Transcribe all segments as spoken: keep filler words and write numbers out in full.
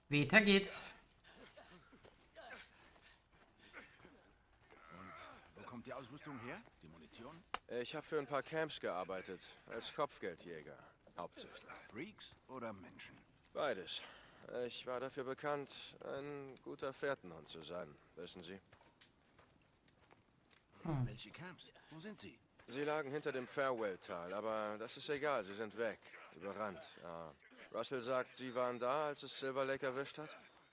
Weiter geht's. Wo kommt die Ausrüstung her? Die Munition? Ich habe für ein paar Camps gearbeitet, als Kopfgeldjäger, hauptsächlich. Freaks oder Menschen? Beides. Ich war dafür bekannt, ein guter Fährtenhund zu sein, wissen Sie. Hm. Welche Camps? Wo sind sie? Sie lagen hinter dem Farewell-Tal, aber das ist egal, sie sind weg, überrannt. Ja. Russell sagt, Sie waren da, als es Silver Lake erwischt hat?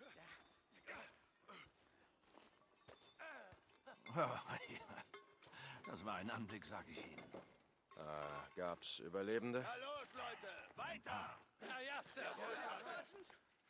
Oh, ja. Das war ein Anblick, sag ich Ihnen. Ah, gab's Überlebende? Na los, Leute, weiter! Na ja, servus.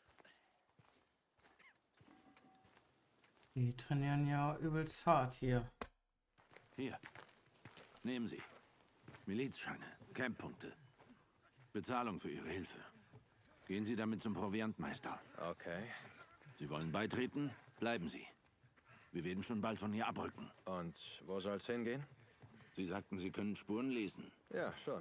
Die trainieren ja übelst hart hier. Hier. Nehmen Sie. Milizscheine, Camppunkte. Bezahlung für Ihre Hilfe. Gehen Sie damit zum Proviantmeister. Okay. Sie wollen beitreten? Bleiben Sie. Wir werden schon bald von hier abrücken. Und wo soll's hingehen? Sie sagten, Sie können Spuren lesen. Ja, schon.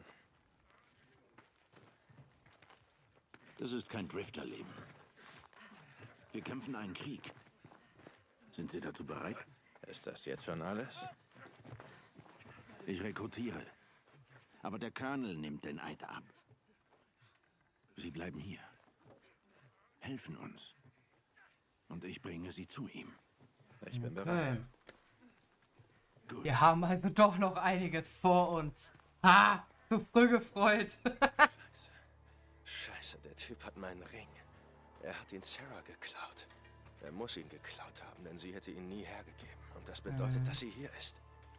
Das ist kein Drifterleben. Wir kämpfen einen Krieg. Sind Sie dazu bereit? Ist das jetzt schon alles? Ich rekrutiere. Aber der Colonel nimmt den Eid ab. Sie bleiben hier. Helfen uns. Und ich bringe Sie zu ihm. Ich bin bereit. Okay. Gut. Wir haben also doch noch einiges vor uns. Ha! Zu früh gefreut. Scheiße. Scheiße, der Typ hat meinen Ring. Er hat ihn Sarah geklaut. Er muss ihn geklaut haben, denn sie hätte ihn nie hergegeben. Und das bedeutet, Mhm. dass sie hier ist.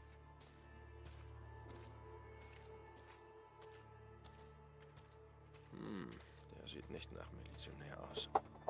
Hm, der sieht nicht nach Milizionär aus.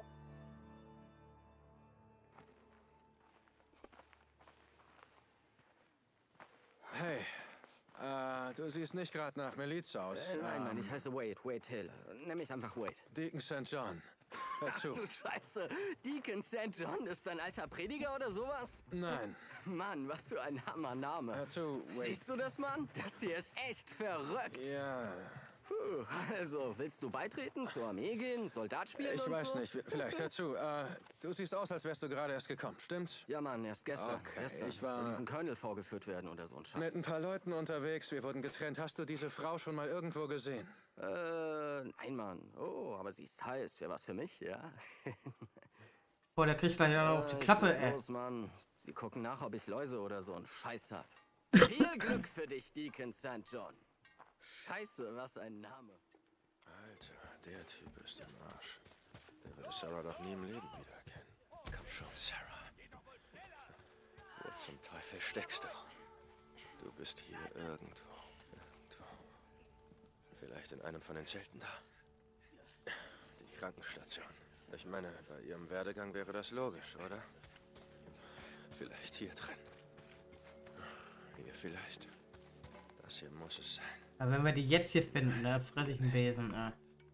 Hey, äh, du siehst nicht gerade nach Miliz aus. Äh, nein, Mann, Ähm, ich heiße Wade, Wade Hill. Nenn mich einfach Wade. Deacon Sankt John. Hör Ach zu. du Scheiße, Deacon Sankt John ist ein alter Prediger oder sowas? Nein, Mann, was für ein Hammername. hör zu, wait. Siehst du das, Mann? Das hier ist echt verrückt. Ja, Puh, also, willst du beitreten, zur Armee gehen, Soldat spielen ich und weiß so? nicht. Vielleicht, hör zu. Äh, du siehst aus, als wärst du gerade erst gekommen, stimmt? Ja, Mann, erst gestern. Okay, gestern. ich war- Soll diesem Colonel vorgeführt werden oder so ein Scheiß. Mit ein paar Leuten unterwegs, wir wurden getrennt. Hast du diese Frau schon mal irgendwo gesehen? Äh, nein, Mann. Oh, aber sie ist heiß. Wäre was für mich, ja? Boah, der kriegt gleich ja auf die Äh, Klappe, ich muss ey. los, Mann. Sie gucken nach, ob ich Läuse oder so einen Scheiß hab. Viel Glück für dich, Deacon Sankt John. Scheiße, was ein Name. Alter, der Typ ist im Arsch. Der würde Sarah doch nie im Leben wiedererkennen. Komm schon, Sarah. Wo zum Teufel steckst du? Du bist hier irgendwo. Irgendwo. Vielleicht in einem von den Zelten da. Die Krankenstation. Ich meine, bei ihrem Werdegang wäre das logisch, oder? Vielleicht hier drin. Hier vielleicht. Das hier muss es sein. Aber wenn wir die jetzt hier finden, da fresse ich einen Besen, ey.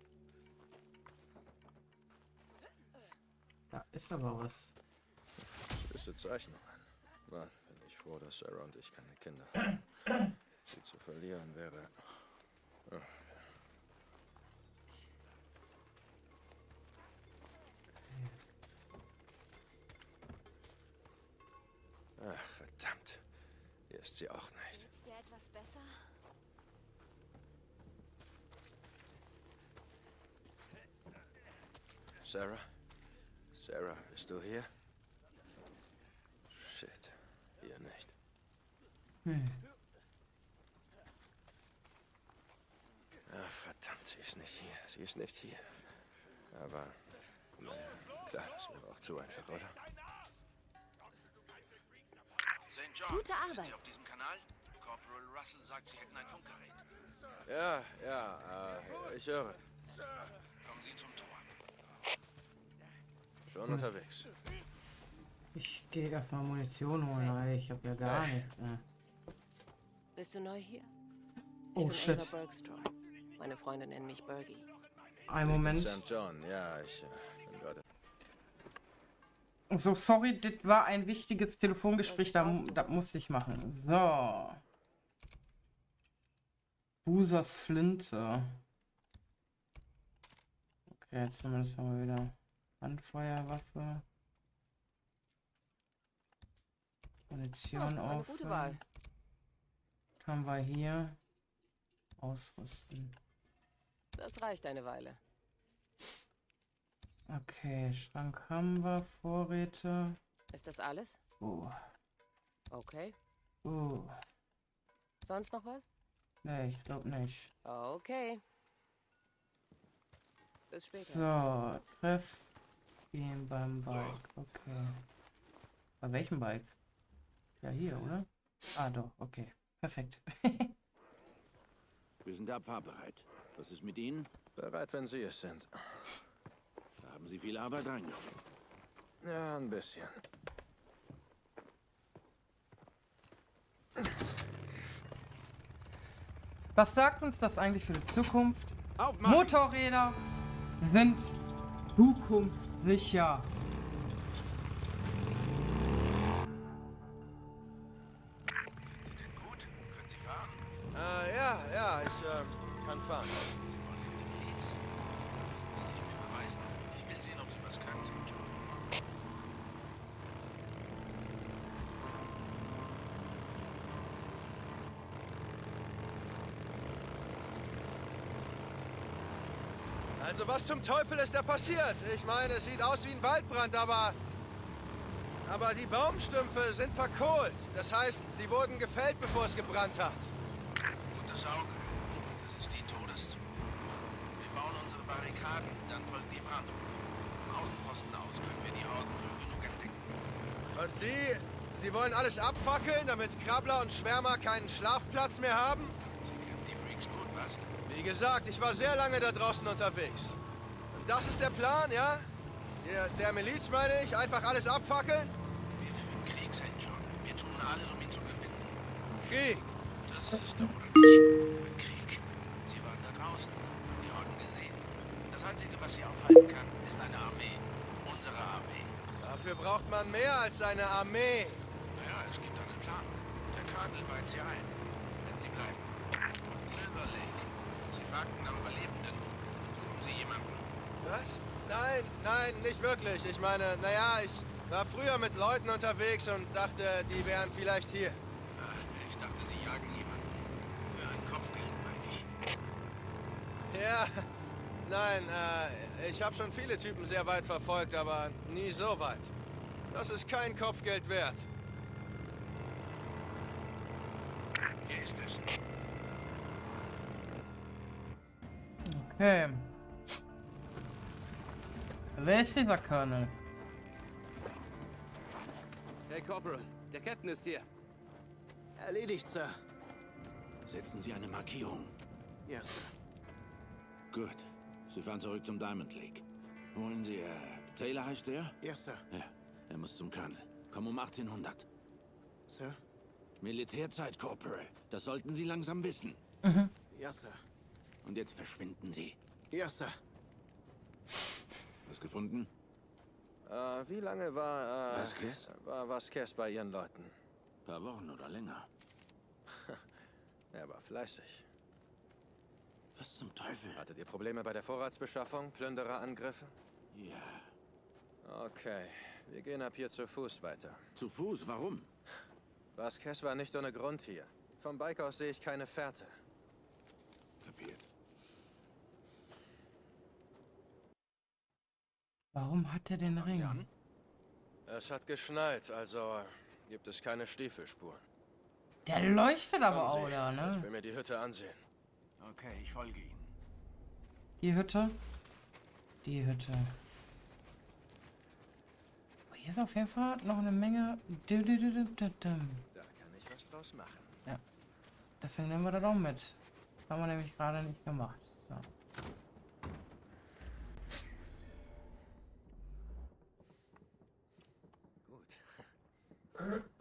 Da ist aber was. Süße Zeichnungen. Mann, bin ich froh, dass Sarah und ich keine Kinder haben. Sie zu verlieren wäre... Oh. Ach, verdammt. Hier ist sie auch nicht. Geht's dir etwas besser? Sarah? Sarah, bist du hier? Shit, hier nicht. Hm. Ach, verdammt, sie ist nicht hier. Sie ist nicht hier. Aber, naja, klar, das wäre auch zu einfach, oder? Sankt John, Gute sind Arbeit. Sie auf diesem Kanal? Corporal Russell sagt, Sie hätten ein Funkgerät. Ja, ja, äh, ich höre. Kommen Sie zum Tor. Schon unterwegs. Ich gehe erstmal Munition holen, weil ich habe ja gar Hey. nichts. Äh. Bist du neu hier? Ich Oh, bin shit. Ava Bergstrom. Meine Freunde nennen mich Bergie. Ein Moment. Sankt John, ja, ich äh, bin gerade. So, sorry, das war ein wichtiges Telefongespräch, da, mu- das musste ich machen. So. Busers Flinte. Okay, zumindest haben wir wieder Handfeuerwaffe. Munition Oh, eine gute Wahl. auffüllen. Haben wir hier. Ausrüsten. Das reicht eine Weile. Okay, Schrank haben wir. Vorräte. Ist das alles? Oh. Okay. Oh. Sonst noch was? Nee, ich glaube nicht. Okay. Bis später. So, Treff ihn beim Bike. Okay. Bei welchem Bike? Ja, hier, oder? Ah, doch, okay. Perfekt. Wir sind abfahrbereit. Was ist mit Ihnen? Bereit, wenn Sie es sind. Da haben Sie viel Arbeit reingeholt. Ja, ein bisschen. Was sagt uns das eigentlich für die Zukunft? Aufmachen! Motorräder sind zukunftssicher. Sind Sie denn gut? Können Sie fahren? Äh, ja, ja, ich äh, kann fahren. Miliz. Müssen Sie sich mir beweisen. Ich will sehen, ob Sie was können, Sankt John. Also was zum Teufel ist da passiert? Ich meine, es sieht aus wie ein Waldbrand, aber... Aber die Baumstümpfe sind verkohlt. Das heißt, sie wurden gefällt, bevor es gebrannt hat. Gutes Auge. Das ist die Todeszone. Wir bauen unsere Barrikaden, dann folgt die Brandung. Vom Außenposten aus können wir die Horden früh genug entdecken. Und Sie... Sie wollen alles abfackeln, damit Krabbler und Schwärmer keinen Schlafplatz mehr haben? Sie kennen die Freaks gut, was? Wie gesagt, ich war sehr lange da draußen unterwegs. Und das ist der Plan, ja? Der, der Miliz, meine ich, einfach alles abfackeln? Wir führen Krieg, Sankt John. Wir tun alles, um ihn zu gewinnen. Krieg. Das ist es doch, oder nicht? Ein Krieg. Sie waren da draußen, haben die Horden gesehen. Das Einzige, was sie aufhalten kann, ist eine Armee. Unsere Armee. Dafür braucht man mehr als eine Armee. Naja, es gibt einen Plan. Der Colonel weiht sie ein. Wenn sie bleiben. Silver Lake. Sie fragten nach Überlebenden. Suchen Sie jemanden? Was? Nein, nein, nicht wirklich. Ich meine, naja, ich war früher mit Leuten unterwegs und dachte, die wären vielleicht hier. Ah, ich dachte, Sie jagen jemanden. Für ein Kopfgeld, meine ich. Ja, nein, äh, ich habe schon viele Typen sehr weit verfolgt, aber nie so weit. Das ist kein Kopfgeld wert. Hier ist es. Okay. Wer ist dieser Colonel? Hey Corporal, der Captain ist hier. Erledigt, Sir. Setzen Sie eine Markierung. Ja, Sir. Gut. Sie fahren zurück zum Diamond Lake. Holen Sie, äh, Taylor heißt der? Ja, Sir. Ja, er muss zum Colonel. Komm um achtzehnhundert. Sir? Militärzeit, Corporal. Das sollten Sie langsam wissen. Ja, Sir. Und jetzt verschwinden Sie. Ja, Sir. Was gefunden? Äh, wie lange war, äh... Vasquez? War Vasquez bei Ihren Leuten? Ein paar Wochen oder länger. Er war fleißig. Was zum Teufel? Hattet ihr Probleme bei der Vorratsbeschaffung? Plündererangriffe? Ja. Okay, wir gehen ab hier zu Fuß weiter. Zu Fuß? Warum? Vasquez war nicht ohne Grund hier. Vom Bike aus sehe ich keine Fährte. Kapiert. Warum hat er den Ring? Jan? Es hat geschneit, also gibt es keine Stiefelspuren. Der leuchtet aber Kommen auch Sie, da, ich ne? will mir die Hütte ansehen. Okay, ich folge Ihnen. Die Hütte. Die Hütte. Oh, hier ist auf jeden Fall noch eine Menge. Da kann ich was draus machen. Ja. Deswegen nehmen wir das auch mit. Das haben wir nämlich gerade nicht gemacht. So. Gut.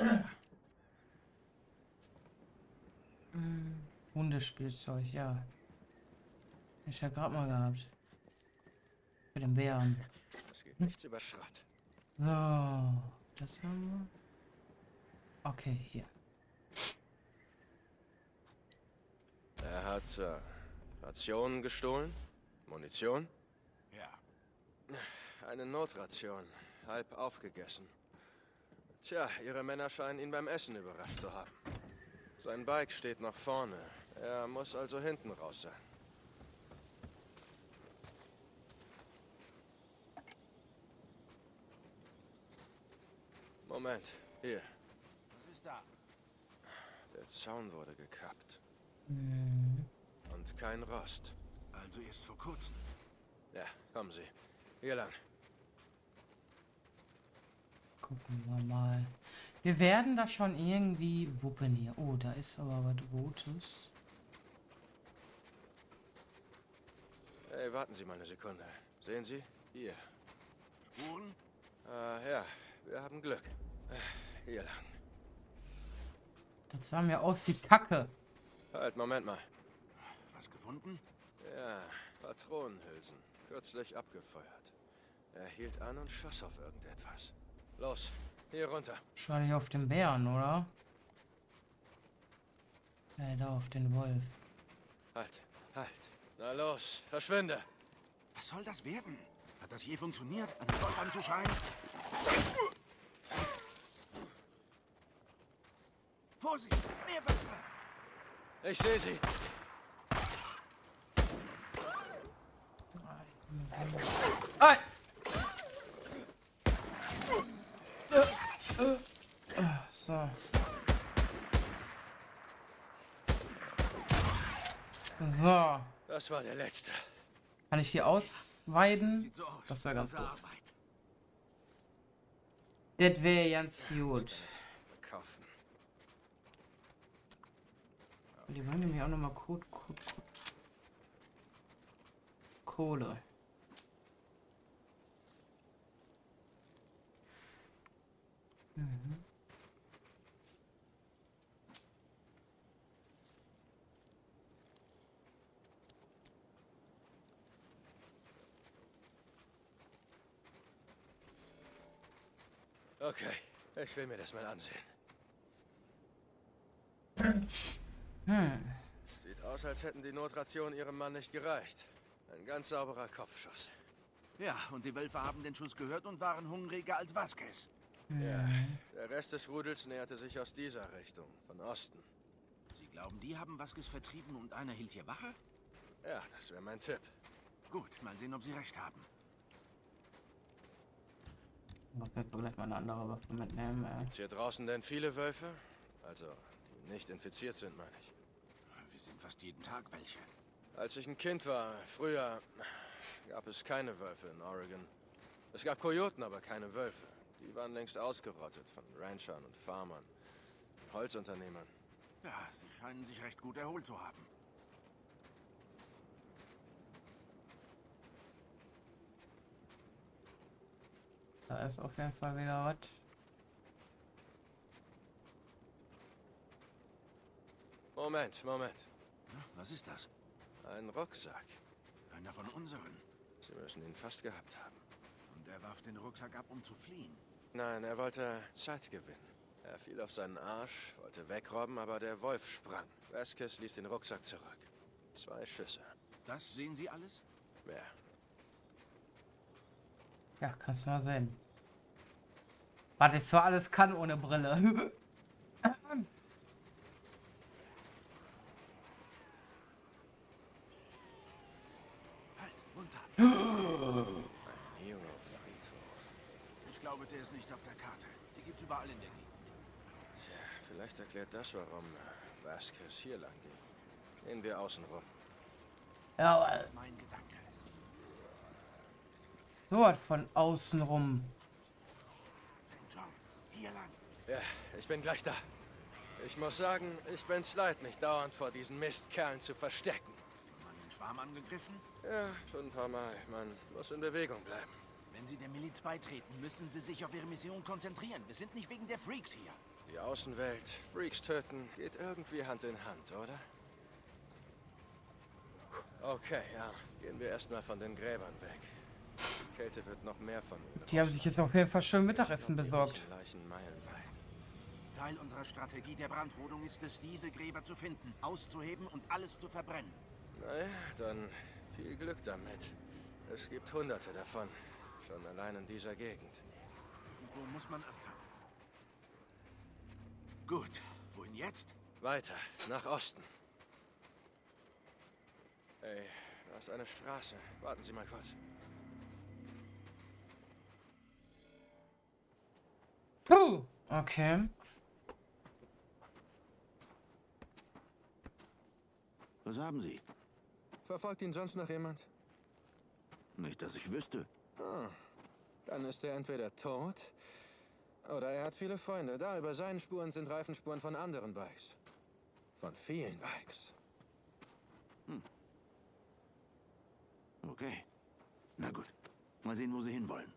Hundespielzeug, ja. Hab ich ja gerade mal gehabt. Für den Bären. Es geht nichts über Schrott. So, das haben wir. Okay, hier. Er hat äh, Rationen gestohlen? Munition? Ja. eine Notration. Halb aufgegessen. Tja, ihre Männer scheinen ihn beim Essen überrascht zu haben. Sein Bike steht noch vorne. Er muss also hinten raus sein. Moment, hier. Was ist da? Der Zaun wurde gekappt. Hm. Und kein Rost. Also erst vor kurzem. Ja, kommen Sie. Hier lang. Gucken wir mal. Wir werden da schon irgendwie wuppen hier. Oh, da ist aber was Rotes. Hey, warten Sie mal eine Sekunde. Sehen Sie? Hier. Spuren? Äh, ja, wir haben Glück. Äh, Hier lang. Das sah mir aus wie Kacke. Halt, Moment mal. Was gefunden? Ja, Patronenhülsen. Kürzlich abgefeuert. Er hielt an und schoss auf irgendetwas. Los, hier runter. Wahrscheinlich auf den Bären, oder? Ja, da auf den Wolf. Halt, halt. Na los, verschwinde. Was soll das werden? Hat das je funktioniert, einen Wolf anzuschreien? Vorsicht! Mehr Wölfe! Ich sehe sie. Ei! Äh, äh, So. So. Das war der letzte. Kann ich die ausweiden? Sieht so aus. Das wäre ganz Gute gut. Arbeit. Das wäre ganz gut. Kaufen. Die wollen nämlich auch nochmal Code, Code, Code. Kohle. Mhm. Okay, ich will mir das mal ansehen. Hm. Sieht aus, als hätten die Notrationen ihrem Mann nicht gereicht. Ein ganz sauberer Kopfschuss. Ja, und die Wölfe haben den Schuss gehört und waren hungriger als Vasquez. Ja, der Rest des Rudels näherte sich aus dieser Richtung, von Osten. Sie glauben, die haben Vasquez vertrieben und einer hielt hier Wache? Ja, das wäre mein Tipp. Gut, mal sehen, ob Sie recht haben. Ich werde gleich mal eine andere Waffe mitnehmen. Ey. Gibt's hier draußen denn viele Wölfe? Also, die nicht infiziert sind, meine ich. Wir sehen fast jeden Tag welche. Als ich ein Kind war, früher, gab es keine Wölfe in Oregon. Es gab Kojoten, aber keine Wölfe. Die waren längst ausgerottet von Ranchern und Farmern, Holzunternehmern. Ja, sie scheinen sich recht gut erholt zu haben. Da ist auf jeden Fall wieder was. Moment, Moment. Na, was ist das? Ein Rucksack. Einer von unseren. Sie müssen ihn fast gehabt haben. Und er warf den Rucksack ab, um zu fliehen. Nein, er wollte Zeit gewinnen. Er fiel auf seinen Arsch, wollte wegrobben, aber der Wolf sprang. Vasquez ließ den Rucksack zurück. Zwei Schüsse. Das sehen Sie alles? Wer? Ja, kannst du mal sehen. Was ich so alles kann ohne Brille. Halt, runter. Ein Hero-Friedhof. Ich glaube, der ist nicht auf der Karte. Die gibt's überall in der Gegend. Tja, vielleicht erklärt das, warum Vasquez hier lang ging. Gehen wir außen rum. Ja, äh, Mein Gedanke. so was von außen rum. Sankt John, hier lang. Ja, ich bin gleich da. Ich muss sagen, ich bin's leid, mich dauernd vor diesen Mistkerlen zu verstecken. Schon mal den Schwarm angegriffen? Ja, schon ein paar Mal. Man muss in Bewegung bleiben. Wenn Sie der Miliz beitreten, müssen Sie sich auf Ihre Mission konzentrieren. Wir sind nicht wegen der Freaks hier. Die Außenwelt, Freaks töten, geht irgendwie Hand in Hand, oder? Okay, ja. Gehen wir erstmal von den Gräbern weg. Die Kälte wird noch mehr von ihnen. Die haben sich jetzt auf jeden Fall schön Mittagessen besorgt. Leichen meilenweit. Teil unserer Strategie der Brandrodung ist es, diese Gräber zu finden, auszuheben und alles zu verbrennen. Naja, dann viel Glück damit. Es gibt hunderte davon. Schon allein in dieser Gegend. Wo muss man anfangen? Gut, wohin jetzt? Weiter, nach Osten. Hey, da ist eine Straße. Warten Sie mal kurz. Puh, okay. Was haben Sie? Verfolgt ihn sonst noch jemand? Nicht, dass ich wüsste. Ah, dann ist er entweder tot oder er hat viele Freunde. Da über seinen Spuren sind Reifenspuren von anderen Bikes. Von vielen Bikes. Hm. Okay. Na gut. Mal sehen, wo Sie hinwollen.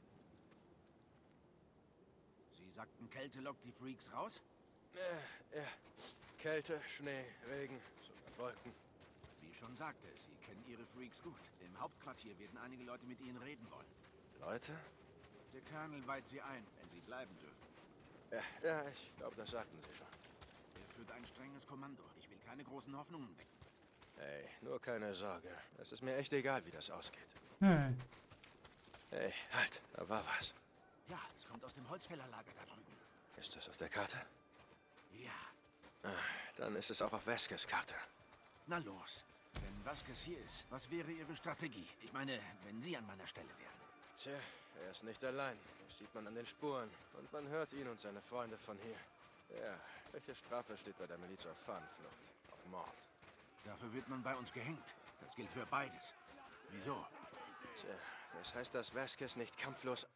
Sie sagten, Kälte lockt die Freaks raus? Äh, ja. Kälte, Schnee, Regen, sogar Wolken. Wie ich schon sagte, Sie kennen Ihre Freaks gut. Im Hauptquartier werden einige Leute mit Ihnen reden wollen. Leute? Der Colonel weiht Sie ein, wenn Sie bleiben dürfen. Ja, ja, ich glaube, das sagten Sie schon. Er führt ein strenges Kommando. Ich will keine großen Hoffnungen wecken. Hey, nur keine Sorge. Es ist mir echt egal, wie das ausgeht. Hm. Hey, halt, da war was. Ja, es kommt aus dem Holzfällerlager da drüben. Ist das auf der Karte? Ja. Ah, dann ist es auch auf Vasquez Karte. Na los. Wenn Vasquez hier ist, was wäre Ihre Strategie? Ich meine, wenn Sie an meiner Stelle wären. Tja, er ist nicht allein. Das sieht man an den Spuren. Und man hört ihn und seine Freunde von hier. Ja, welche Strafe steht bei der Miliz auf Fahnenflucht? Auf Mord. Dafür wird man bei uns gehängt. Das gilt für beides. Wieso? Tja, das heißt, dass Vasquez nicht kampflos...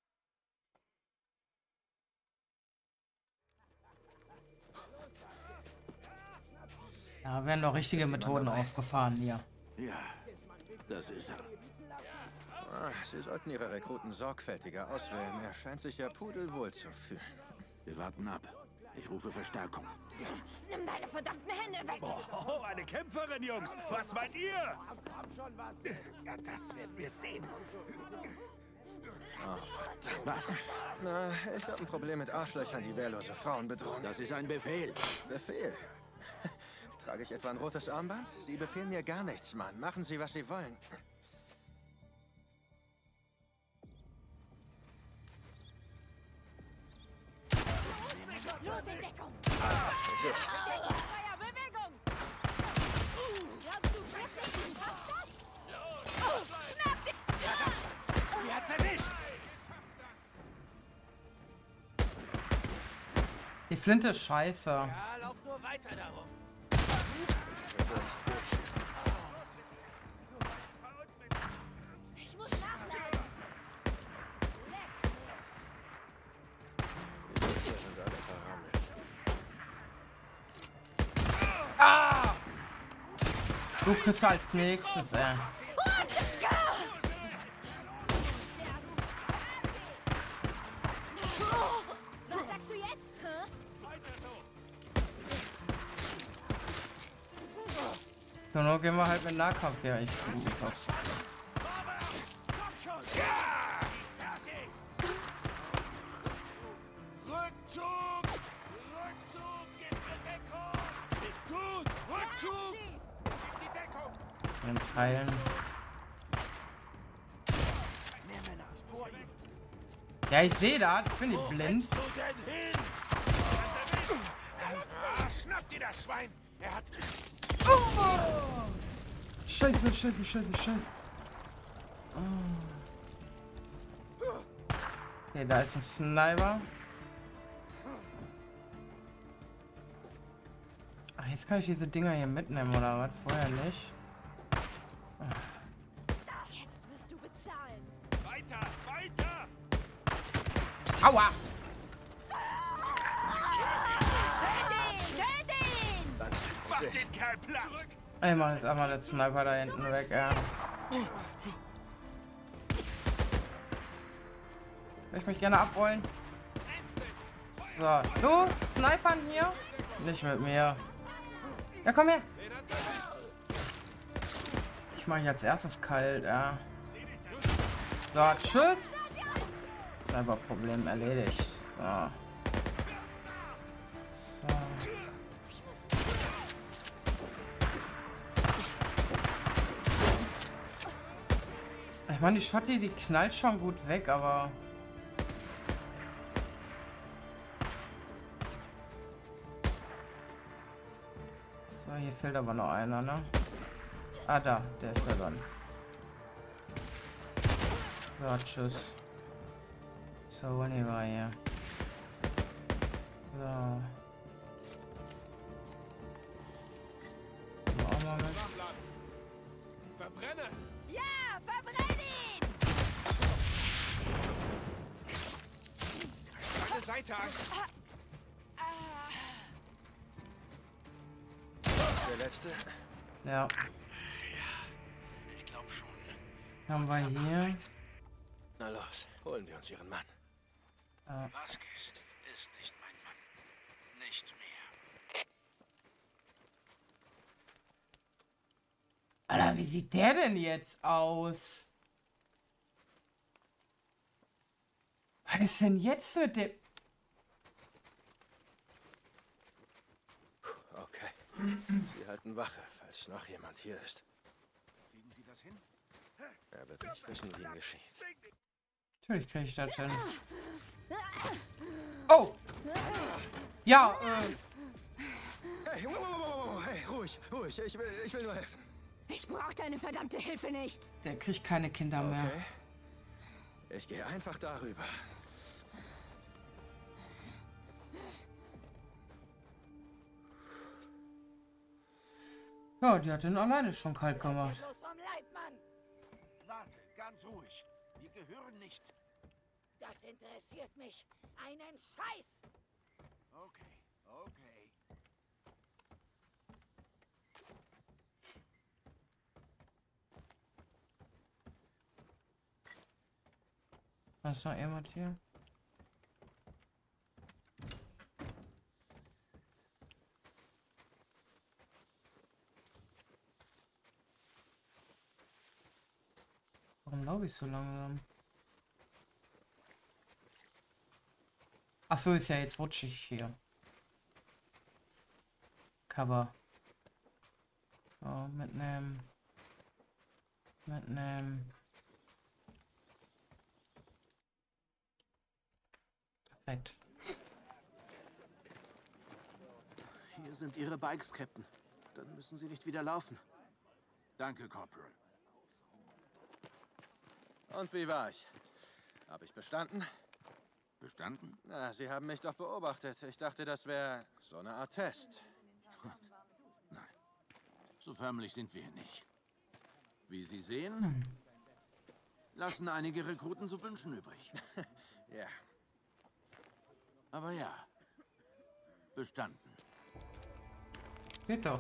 Da werden doch richtige Methoden aufgefahren hier. Ja, das ist er. Ah, Sie sollten Ihre Rekruten sorgfältiger auswählen. Er scheint sich ja pudelwohl zu fühlen. Wir warten ab. Ich rufe Verstärkung. Nimm deine verdammten Hände weg! Oh, eine Kämpferin, Jungs. Was meint ihr? Ja, das werden wir sehen. Oh, verdammt. Was? Na, ich habe ein Problem mit Arschlöchern, die wehrlose Frauen bedrohen. Das ist ein Befehl. Befehl? Trage ich etwa ein rotes Armband? Sie befehlen mir gar nichts, Mann. Machen Sie, was Sie wollen. Los in Deckung! So. Feuerbewegung! Glaubst du wirklich, du schaffst das? Schnapp dich! Die hat's erwischt. Die Flinte ist scheiße. Ja, lauf nur weiter darum. Das ist dicht. Ich muss nachladen! Die Blitzer sind alle verrammelt. Ah! Du kriegst als nächstes, ey. Was sagst du jetzt, hä? So, nur gehen wir halt mit Nahkampf hier. Ich Rückzug! Rückzug! Gib mir Deckung! Gut! Rückzug! Gib die Deckung! in Teilen. Mehr Männer! Vor ihm! Ja, ich sehe das. Ich bin nicht blind. Wo denn hin? Ah, schnapp dir das Schwein! Er hat... Scheiße, scheiße, scheiße, scheiße. Oh. Okay, da ist ein Sniper. Ach, jetzt kann ich diese Dinger hier mitnehmen, oder was? Vorher nicht. Jetzt wirst du bezahlen! Weiter! Weiter! Aua! Töte ihn! Töte ihn! Dann Mach sich. den Kerl platt! Ich mach jetzt einmal den Sniper da hinten weg, ja. Will ich mich gerne abrollen? So, du, Snipern hier? Nicht mit mir. Ja, komm her. Ich mache jetzt erstes kalt, ja. So, tschüss. Sniper-Problem erledigt. So. So. Ich Mann, die Schotti, die knallt schon gut weg, aber... So, hier fehlt aber noch einer, ne? Ah, da, der ist ja dann. Ja, tschüss. So, wo war hier? So. So, auch mal mit. Verbrenne! Ja, verbrenn ihn! Eine Seite an! Der letzte? Ja. Ich glaube schon. Haben wir hier. Na los, holen wir uns ihren Mann. Äh, Vasquez ist nicht mein Mann. Nicht mehr. Alter, wie sieht der denn jetzt aus? Was ist denn jetzt mit dem... Okay. Sie halten Wache, falls noch jemand hier ist. Kriegen Sie das hin? Er wird nicht wissen, wie ihm geschieht. Natürlich kriege ich das hin. Oh! Ja, äh... Hey, wow, wow, wow, hey, ruhig, ruhig. Ich will, ich will nur helfen. Ich brauche deine verdammte Hilfe nicht. Der kriegt keine Kinder mehr. Okay. Ich gehe einfach darüber. Ja, die hat ihn alleine schon kalt gemacht. Los vom Leitmann. Warte, ganz ruhig. Wir gehören nicht. Das interessiert mich. Einen Scheiß. Okay, okay. Was ist noch jemand hier? Warum laufe ich so langsam? Ach so, ist ja jetzt rutschig hier. Cover. So, mitnehmen. Mitnehmen. Perfekt. Hier sind Ihre Bikes, Captain. Dann müssen Sie nicht wieder laufen. Danke, Corporal. Und wie war ich? Habe ich bestanden? Bestanden? Na, Sie haben mich doch beobachtet. Ich dachte, das wäre so eine Art Test. Nein. So förmlich sind wir hier nicht. Wie Sie sehen, lassen einige Rekruten zu wünschen übrig. Ja. Aber ja, bestanden. Geht doch.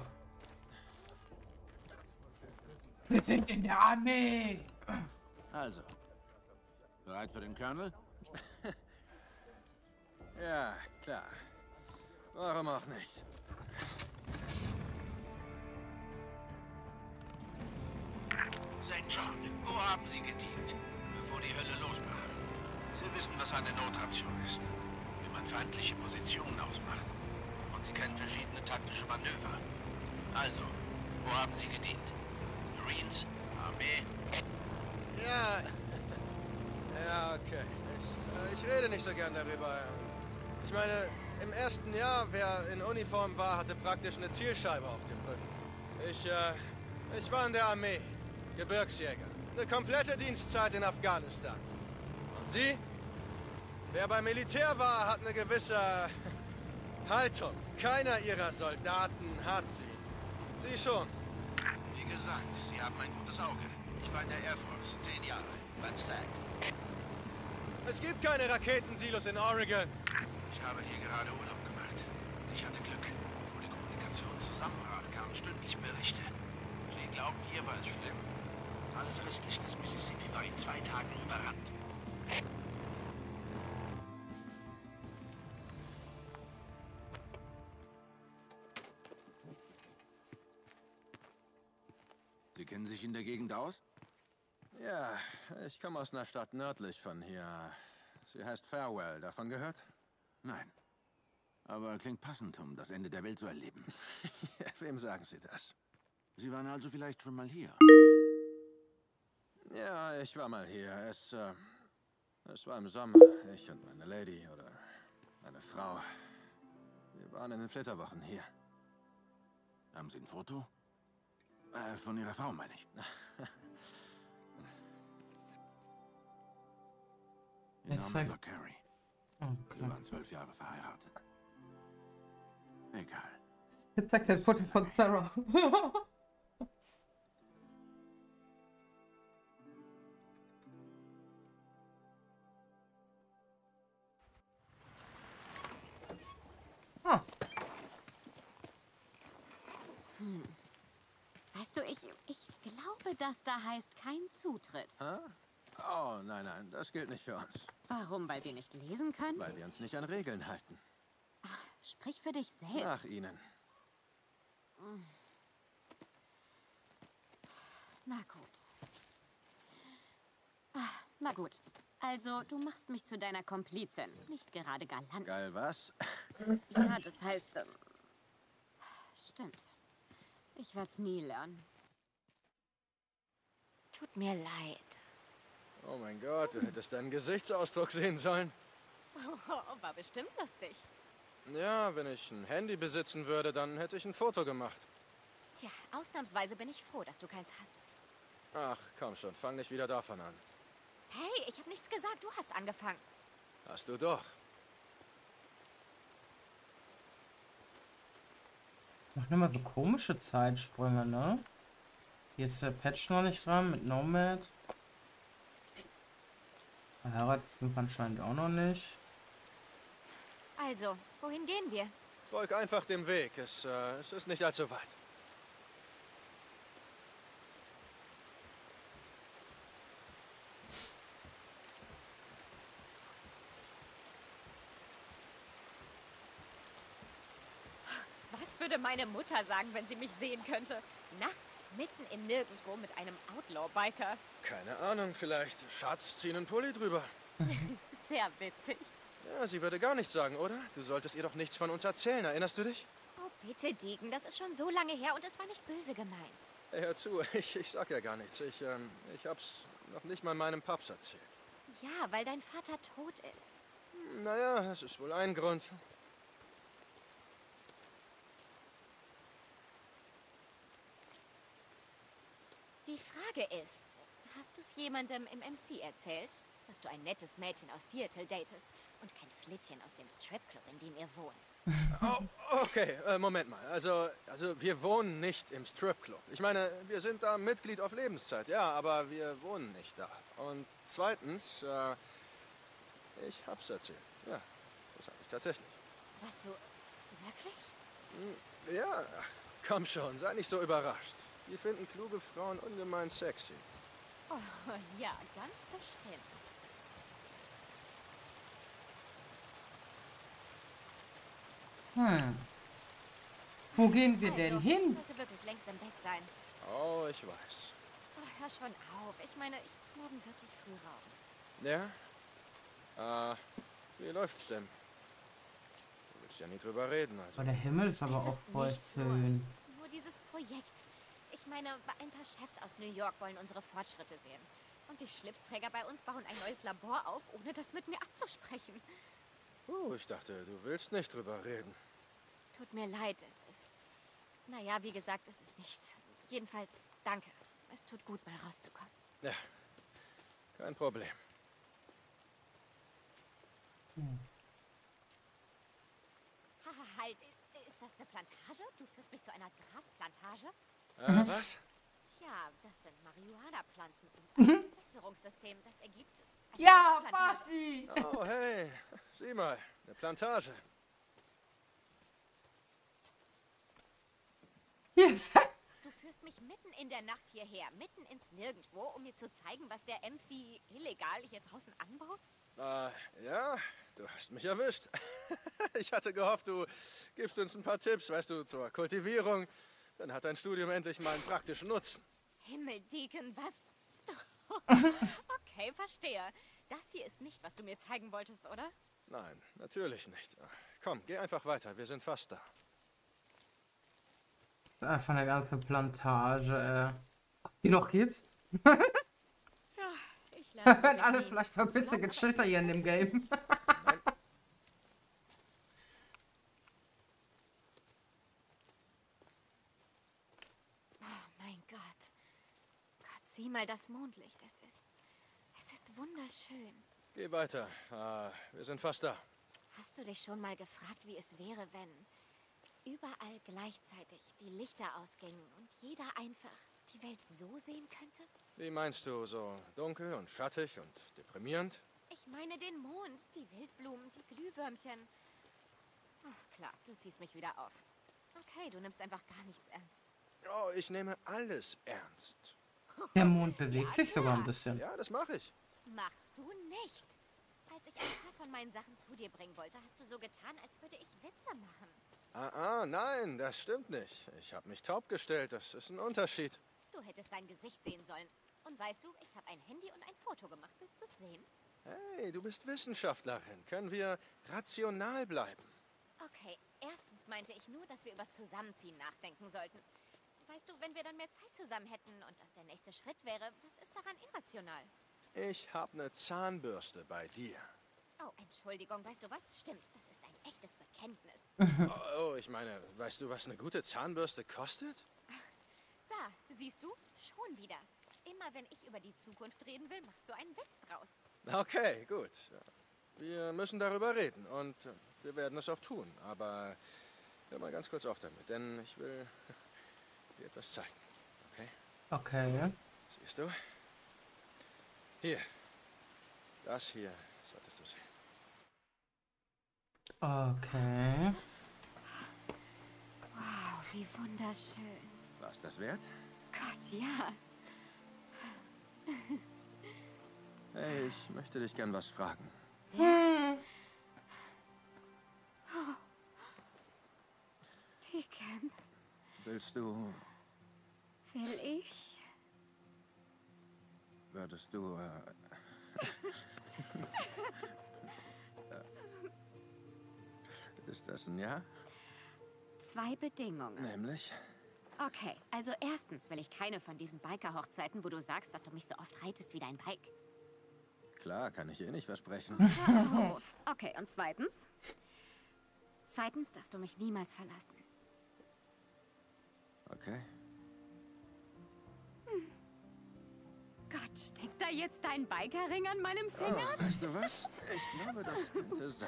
Wir sind in der Armee. Also, bereit für den Colonel? Ja, klar. Warum auch nicht? Sankt John, wo haben Sie gedient, bevor die Hölle losbrach? Sie wissen, was eine Notration ist, wie man feindliche Positionen ausmacht. Und Sie kennen verschiedene taktische Manöver. Also, wo haben Sie gedient? Marines? Armee? Ja. Ja, okay. Ich, äh, ich rede nicht so gern darüber. Ich meine, im ersten Jahr, wer in Uniform war, hatte praktisch eine Zielscheibe auf dem Rücken. Ich, äh, ich war in der Armee. Gebirgsjäger. Eine komplette Dienstzeit in Afghanistan. Und Sie? Wer beim Militär war, hat eine gewisse Haltung. Keiner Ihrer Soldaten hat sie. Sie schon. Wie gesagt, Sie haben ein gutes Auge. Ich war in der Air Force, zehn Jahre, beim S A C. Es gibt keine Raketensilos in Oregon. Ich habe hier gerade Urlaub gemacht. Ich hatte Glück. Bevor die Kommunikation zusammenbrach, kamen stündlich Berichte. Sie glauben, hier war es schlimm. Alles östlich des Mississippi war in zwei Tagen überrannt. Sie kennen sich in der Gegend aus? Ja, ich komme aus einer Stadt nördlich von hier. Sie heißt Farewell. Davon gehört? Nein. Aber klingt passend, um das Ende der Welt zu erleben. Wem sagen Sie das? Sie waren also vielleicht schon mal hier? Ja, ich war mal hier. Es, äh, es war im Sommer. Ich und meine Lady oder meine Frau. Wir waren in den Flitterwochen hier. Haben Sie ein Foto? Äh, von Ihrer Frau, meine ich. Ihr Jetzt Name zeig- war Carrie. Okay. Wir waren zwölf Jahre verheiratet. Egal. Jetzt zeigt er ein Foto von Sarah. ah, Weißt du, ich, ich glaube, das da heißt kein Zutritt. Hä? Oh, nein, nein, das gilt nicht für uns. Warum? Weil wir nicht lesen können? Weil wir uns nicht an Regeln halten. Sprich für dich selbst. Nach Ihnen. Na gut. Ah, Na gut. Also, du machst mich zu deiner Komplizin. Nicht gerade galant. Geil, was? Ja, das heißt... Ähm, stimmt. Ich werd's nie lernen. Tut mir leid. Oh mein Gott, du hättest deinen Gesichtsausdruck sehen sollen. Oh, war bestimmt lustig. Ja, wenn ich ein Handy besitzen würde, dann hätte ich ein Foto gemacht. Tja, ausnahmsweise bin ich froh, dass du keins hast. Ach, komm schon, fang nicht wieder davon an. Hey, ich habe nichts gesagt. Du hast angefangen. Hast du doch. machen immer so komische Zeitsprünge, ne? Hier ist der Patch noch nicht dran mit Nomad. Verheiratet sind wir anscheinend auch noch nicht. Also, wohin gehen wir? Folg einfach dem Weg. Es, äh, es ist nicht allzu weit. Was würde meine Mutter sagen, wenn sie mich sehen könnte? Nachts, mitten im Nirgendwo mit einem Outlaw-Biker. Keine Ahnung, vielleicht Schatz, ziehen einen Pulli drüber. Sehr witzig. Ja, sie würde gar nichts sagen, oder? Du solltest ihr doch nichts von uns erzählen, erinnerst du dich? Oh, bitte, Deacon, das ist schon so lange her und es war nicht böse gemeint. Hey, hör zu, ich, ich sag ja gar nichts. Ich, ähm, ich hab's noch nicht mal meinem Paps erzählt. Ja, weil dein Vater tot ist. Naja, das ist wohl ein Grund. Die Frage ist, hast du es jemandem im M C erzählt, dass du ein nettes Mädchen aus Seattle datest und kein Flittchen aus dem Stripclub, in dem ihr wohnt? Oh, okay, äh, Moment mal. Also, also wir wohnen nicht im Stripclub. Ich meine, wir sind da Mitglied auf Lebenszeit, ja, aber wir wohnen nicht da. Und zweitens, äh, ich hab's erzählt. Ja, das hab ich tatsächlich. Was, du wirklich? Hm, ja, ach, komm schon, sei nicht so überrascht. Die finden kluge Frauen ungemein sexy. Oh, ja, ganz bestimmt. Hm. Wo gehen wir also, denn Ich hin? sollte wirklich längst im Bett sein. Oh, ich weiß. Oh, hör schon auf. Ich meine, ich muss morgen wirklich früh raus. Ja? Äh, wie läuft's denn? Du willst ja nie drüber reden, also. Oh, der Himmel ist aber Es auch ist voll nichts nur, schön. nur dieses Projekt. Ich meine, ein paar Chefs aus New York wollen unsere Fortschritte sehen. Und die Schlipsträger bei uns bauen ein neues Labor auf, ohne das mit mir abzusprechen. Oh, ich dachte, du willst nicht drüber reden. Tut mir leid, es ist... Naja, wie gesagt, es ist nichts. Jedenfalls, danke. Es tut gut, mal rauszukommen. Ja, kein Problem. Hm. Haha, halt. Ist das eine Plantage? Du führst mich zu einer Grasplantage? Äh, was? Tja, das sind Marihuana-Pflanzen und ein Bewässerungssystem. Das ergibt... eine Ja, Grasplantage. Party! Oh, hey, sieh mal, eine Plantage. Yes. Du führst mich mitten in der Nacht hierher, mitten ins Nirgendwo, um mir zu zeigen, was der M C illegal hier draußen anbaut? Äh, ja, du hast mich erwischt. Ich hatte gehofft, du gibst uns ein paar Tipps, weißt du, zur Kultivierung. Dann hat dein Studium endlich mal einen praktischen Nutzen. Himmel, Deacon, was? Okay, verstehe. Das hier ist nicht, was du mir zeigen wolltest, oder? Nein, natürlich nicht. Komm, geh einfach weiter, wir sind fast da. Einfach eine ganze Plantage, äh. Die noch gibt's? das Werden wirklich alle nie. vielleicht mal ein bisschen So lange, gechillter hier in dem Game. Oh mein Gott. Gott, sieh mal das Mondlicht. Es ist. Es ist wunderschön. Geh weiter. Ah, wir sind fast da. Hast du dich schon mal gefragt, wie es wäre, wenn überall gleichzeitig die Lichter ausgingen und jeder einfach die Welt so sehen könnte? Wie meinst du, so dunkel und schattig und deprimierend? Ich meine den Mond, die Wildblumen, die Glühwürmchen. Ach klar, du ziehst mich wieder auf. Okay, du nimmst einfach gar nichts ernst. Oh, ich nehme alles ernst. Der Mond bewegt Ja, sich sogar ein klar. bisschen. Ja, das mache ich. Machst du nicht. Als ich ein paar von meinen Sachen zu dir bringen wollte, hast du so getan, als würde ich Witze machen. Ah, ah, nein, das stimmt nicht. Ich habe mich taub gestellt, das ist ein Unterschied. Du hättest dein Gesicht sehen sollen. Und weißt du, ich habe ein Handy und ein Foto gemacht. Willst du es sehen? Hey, du bist Wissenschaftlerin. Können wir rational bleiben? Okay, erstens meinte ich nur, dass wir übers Zusammenziehen nachdenken sollten. Weißt du, wenn wir dann mehr Zeit zusammen hätten und das der nächste Schritt wäre, was ist daran irrational? Ich habe eine Zahnbürste bei dir. Oh, Entschuldigung, weißt du was? Stimmt, das ist ein echtes Bekenntnis. Oh, oh, ich meine, weißt du, was eine gute Zahnbürste kostet? Da, siehst du? Schon wieder. Immer wenn ich über die Zukunft reden will, machst du einen Witz draus. Okay, gut. Wir müssen darüber reden und äh, wir werden es auch tun. Aber hör mal ganz kurz auf damit, denn ich will dir etwas zeigen. Okay? Okay. Siehst du? Hier. Das hier solltest du sehen. Okay. Wow, wie wunderschön. War's das wert? Gott, ja. Hey, ich möchte dich gern was fragen. Deacon, Willst du, will ich? würdest du, äh, ist das ein Ja? Zwei Bedingungen. Nämlich? Okay, also erstens will ich keine von diesen Biker-Hochzeiten, wo du sagst, dass du mich so oft reitest wie dein Bike. Klar, kann ich eh nicht versprechen. Oh, okay, und zweitens? Zweitens darfst du mich niemals verlassen. Okay. Gott, steckt da jetzt dein Bikerring an meinem Finger? Oh, weißt du was? Ich glaube, das könnte sein.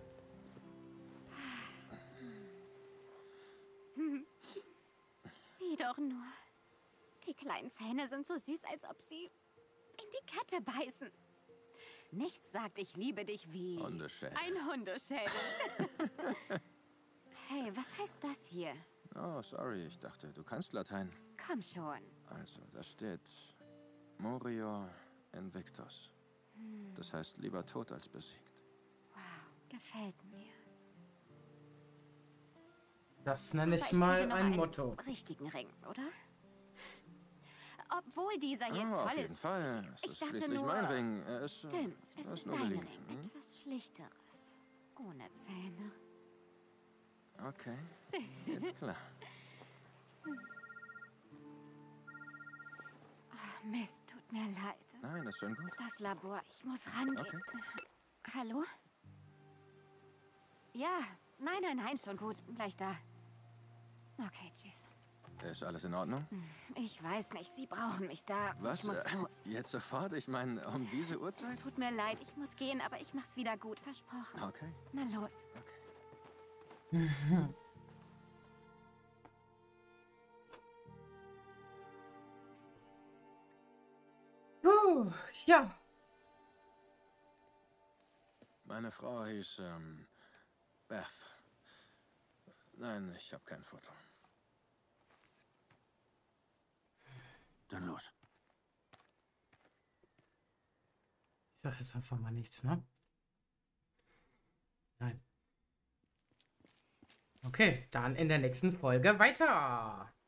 Sieh doch nur. Die kleinen Zähne sind so süß, als ob sie in die Kette beißen. Nichts sagt, ich liebe dich wie... Hundeschädel. Ein Hundeschädel. Hey, was heißt das hier? Oh, sorry, ich dachte, du kannst Latein. Komm schon. Also, da steht Morior Invictus. Das heißt, lieber tot als besiegt. Wow, gefällt mir. Das nenne ich Aber mal kriege noch ein einen Motto. richtigen Ring, oder? Obwohl dieser hier Ah, toll auf jeden ist. Fall. Es Ich ist dachte schließlich nur- mein Ring. Er ist, äh, Stimmt, es er ist nur dein geliehen. Ring. Hm? Etwas Schlichteres. Ohne Zähne. Okay, geht klar. Oh, Mist, tut mir leid. Nein, ist schon gut. Das Labor, ich muss rangehen. Okay. Hallo? Ja, nein, nein, nein, schon gut. Gleich da. Okay, tschüss. Ist alles in Ordnung? Ich weiß nicht, Sie brauchen mich da. Was? Ich muss Äh, los. Jetzt sofort? Ich meine, um diese Es Uhrzeit? tut mir leid, ich muss gehen, aber ich mach's wieder gut, versprochen. Okay, Na los. okay. Puh, ja. Meine Frau hieß, ähm, Beth. Nein, ich habe kein Foto. Dann los. Ich sag jetzt einfach mal nichts, ne? Nein. Okay, dann in der nächsten Folge weiter.